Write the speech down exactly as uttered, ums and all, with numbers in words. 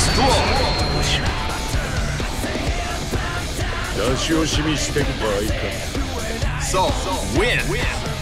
出し惜しみしてる場合か。 So, win!